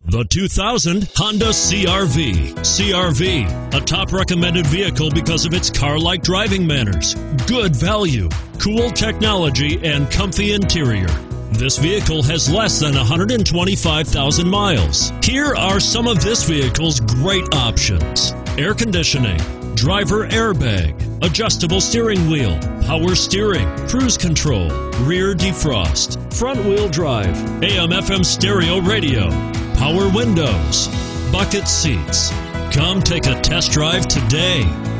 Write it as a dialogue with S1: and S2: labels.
S1: The 2000 Honda CR-V. CR-V, a top recommended vehicle because of its car-like driving manners, good value, cool technology, and comfy interior. This vehicle has less than 125,000 miles. Here are some of this vehicle's great options: air conditioning, driver airbag, adjustable steering wheel, power steering, cruise control, rear defrost, front wheel drive, AM/FM stereo radio, power windows, bucket seats. Come take a test drive today.